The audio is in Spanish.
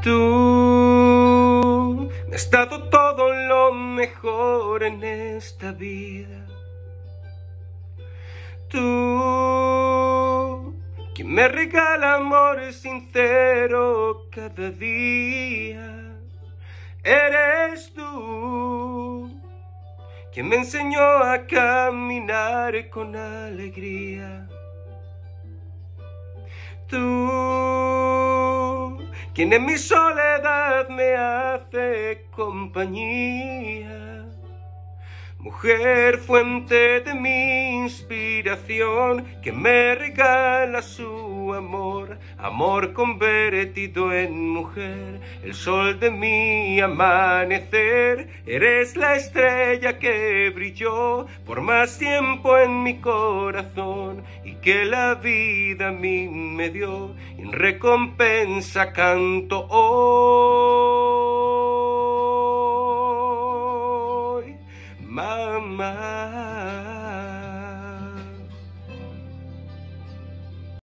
Tú me has dado todo lo mejor en esta vida. Tú, quien me regala amor sincero cada día. Eres tú, quien me enseñó a caminar con alegría. Tú, quien en mi soledad me hace compañía. Mujer, fuente de mi inspiración, que me regala su amor, amor convertido en mujer, el sol de mi amanecer. Eres la estrella que brilló por más tiempo en mi corazón y que la vida a mí me dio, y en recompensa canto hoy. Mamá.